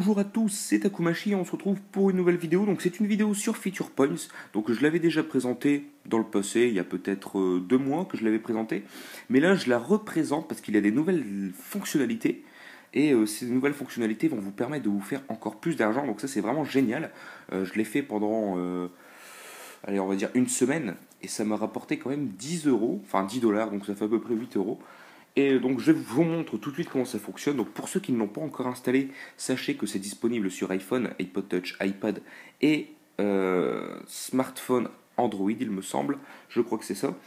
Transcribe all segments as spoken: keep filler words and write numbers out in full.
Bonjour à tous, c'est Takumachi et on se retrouve pour une nouvelle vidéo. Donc c'est une vidéo sur Feature Points. Donc je l'avais déjà présenté dans le passé, il y a peut-être euh, deux mois que je l'avais présenté. Mais là je la représente parce qu'il y a des nouvelles fonctionnalités. Et euh, ces nouvelles fonctionnalités vont vous permettre de vous faire encore plus d'argent. Donc ça c'est vraiment génial. Euh, je l'ai fait pendant, euh, allez on va dire une semaine. Et ça m'a rapporté quand même dix euros, enfin dix dollars, donc ça fait à peu près huit euros. Et donc je vous montre tout de suite comment ça fonctionne. Donc pour ceux qui ne l'ont pas encore installé, sachez que c'est disponible sur iPhone, iPod Touch, iPad et euh, smartphone Android, il me semble. Je crois que c'est ça.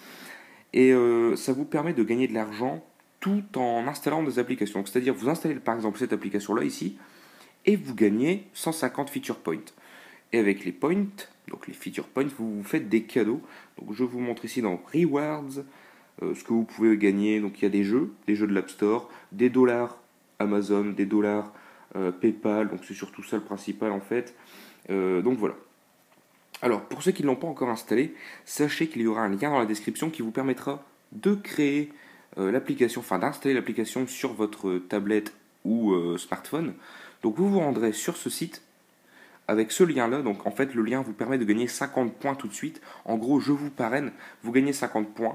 Et euh, ça vous permet de gagner de l'argent tout en installant des applications. C'est-à-dire vous installez par exemple cette application-là ici et vous gagnez cent cinquante feature points. Et avec les points, donc les feature points, vous vous faites des cadeaux. Donc je vous montre ici dans Rewards. Euh, ce que vous pouvez gagner. Donc il y a des jeux, des jeux de l'App Store, des dollars Amazon, des dollars euh, PayPal, donc c'est surtout ça le principal en fait. Euh, donc voilà. Alors pour ceux qui ne l'ont pas encore installé, sachez qu'il y aura un lien dans la description qui vous permettra de créer euh, l'application, enfin d'installer l'application sur votre tablette ou euh, smartphone. Donc vous vous rendrez sur ce site avec ce lien-là. Donc en fait le lien vous permet de gagner cinquante points tout de suite. En gros je vous parraine, vous gagnez cinquante points.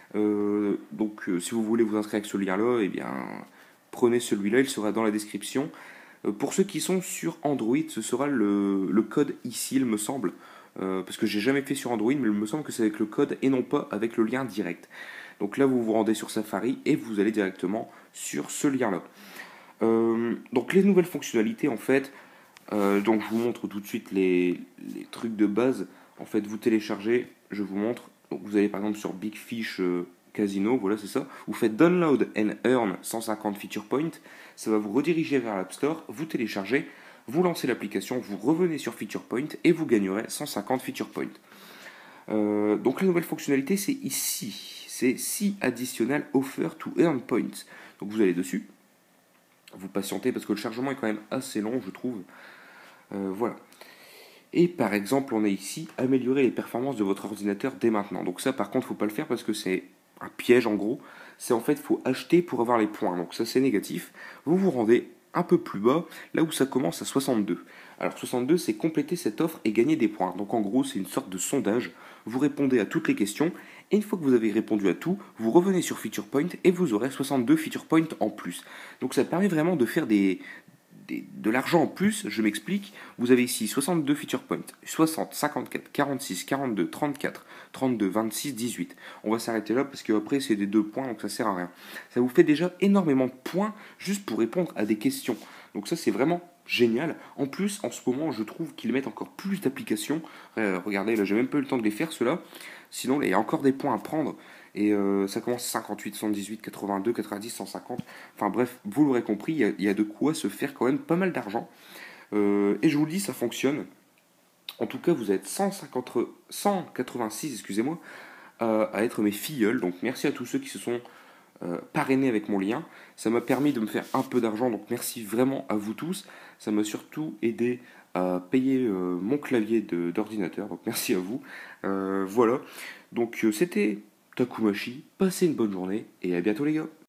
Euh, donc euh, si vous voulez vous inscrire avec ce lien-là, eh bien prenez celui-là, il sera dans la description. Euh, pour ceux qui sont sur Android, ce sera le, le code ici, il me semble. Euh, parce que j'ai jamais fait sur Android, mais il me semble que c'est avec le code et non pas avec le lien direct. Donc là vous vous rendez sur Safari et vous allez directement sur ce lien-là. Euh, donc les nouvelles fonctionnalités en fait, euh, donc je vous montre tout de suite les, les trucs de base. En fait vous téléchargez, je vous montre. Donc vous allez par exemple sur Big Fish euh, Casino, voilà c'est ça. Vous faites Download and Earn cent cinquante Feature Points. Ça va vous rediriger vers l'App Store. Vous téléchargez, vous lancez l'application, vous revenez sur Feature Point et vous gagnerez cent cinquante Feature Points. Euh, donc la nouvelle fonctionnalité c'est ici. C'est See Additional Offer to Earn Points. Donc vous allez dessus. Vous patientez parce que le chargement est quand même assez long je trouve. Euh, voilà. Et par exemple, on a ici améliorer les performances de votre ordinateur dès maintenant. Donc ça, par contre, faut pas le faire parce que c'est un piège en gros. C'est en fait, faut acheter pour avoir les points. Donc ça, c'est négatif. Vous vous rendez un peu plus bas, là où ça commence à soixante-deux. Alors soixante-deux, c'est compléter cette offre et gagner des points. Donc en gros, c'est une sorte de sondage. Vous répondez à toutes les questions. Et une fois que vous avez répondu à tout, vous revenez sur Feature Point et vous aurez soixante-deux Feature Points en plus. Donc ça permet vraiment de faire des, de l'argent en plus, je m'explique. Vous avez ici soixante-deux feature points, soixante, cinquante-quatre, quarante-six, quarante-deux, trente-quatre, trente-deux, vingt-six, dix-huit. On va s'arrêter là parce qu'après c'est des deux points donc ça sert à rien. Ça vous fait déjà énormément de points juste pour répondre à des questions. Donc ça c'est vraiment génial. En plus en ce moment je trouve qu'ils mettent encore plus d'applications. Euh, regardez là j'ai même pas eu le temps de les faire ceux-là. Sinon il y a encore des points à prendre. Et euh, ça commence cinquante-huit, soixante-dix-huit, quatre-vingt-deux, quatre-vingt-dix, cent cinquante. Enfin bref, vous l'aurez compris, il y, a, il y a de quoi se faire quand même pas mal d'argent. Euh, et je vous le dis, ça fonctionne. En tout cas, vous êtes cent cinquante, cent quatre-vingt-six, excusez-moi, euh, à être mes filleuls. Donc merci à tous ceux qui se sont euh, parrainés avec mon lien. Ça m'a permis de me faire un peu d'argent, donc merci vraiment à vous tous. Ça m'a surtout aidé à payer euh, mon clavier de, d'ordinateur, donc merci à vous. Euh, voilà, donc euh, c'était Takumachi, passez une bonne journée et à bientôt les gars.